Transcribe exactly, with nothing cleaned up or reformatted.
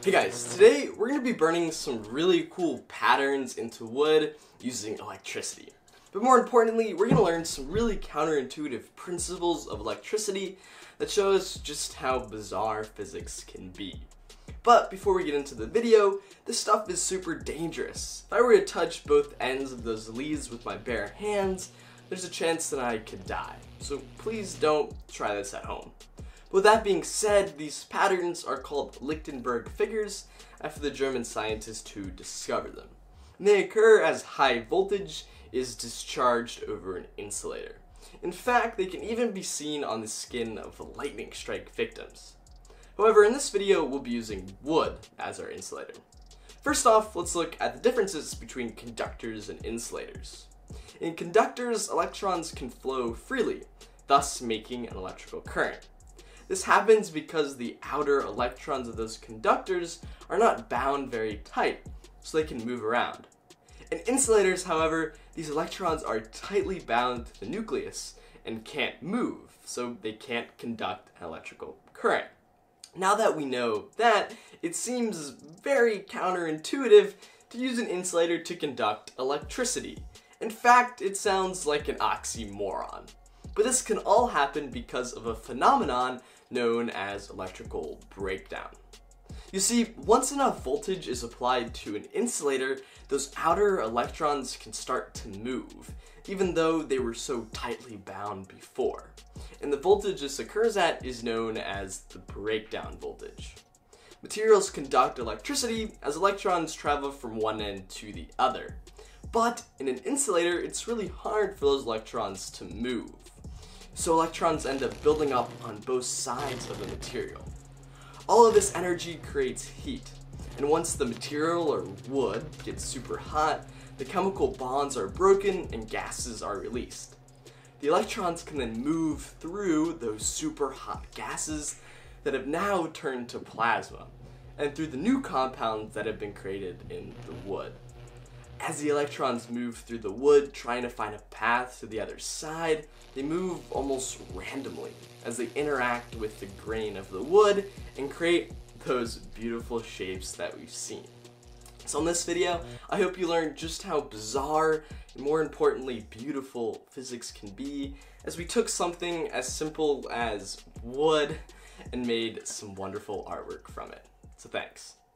Hey guys, today we're going to be burning some really cool patterns into wood using electricity. But more importantly, we're going to learn some really counterintuitive principles of electricity that show us just how bizarre physics can be. But before we get into the video, this stuff is super dangerous. If I were to touch both ends of those leads with my bare hands, there's a chance that I could die. So please don't try this at home. With that being said, these patterns are called Lichtenberg figures after the German scientist who discovered them. And they occur as high voltage is discharged over an insulator. In fact, they can even be seen on the skin of lightning strike victims. However, in this video, we'll be using wood as our insulator. First off, let's look at the differences between conductors and insulators. In conductors, electrons can flow freely, thus making an electrical current. This happens because the outer electrons of those conductors are not bound very tight, so they can move around. In insulators, however, these electrons are tightly bound to the nucleus and can't move, so they can't conduct an electrical current. Now that we know that, it seems very counterintuitive to use an insulator to conduct electricity. In fact, it sounds like an oxymoron. But this can all happen because of a phenomenon known as electrical breakdown. You see, once enough voltage is applied to an insulator, those outer electrons can start to move, even though they were so tightly bound before. And the voltage this occurs at is known as the breakdown voltage. Materials conduct electricity as electrons travel from one end to the other. But in an insulator, it's really hard for those electrons to move. So electrons end up building up on both sides of the material. All of this energy creates heat, and once the material or wood gets super hot, the chemical bonds are broken and gases are released. The electrons can then move through those super hot gases that have now turned to plasma, and through the new compounds that have been created in the wood. As the electrons move through the wood, trying to find a path to the other side, they move almost randomly as they interact with the grain of the wood and create those beautiful shapes that we've seen. So in this video, I hope you learned just how bizarre and more importantly beautiful physics can be as we took something as simple as wood and made some wonderful artwork from it. So thanks.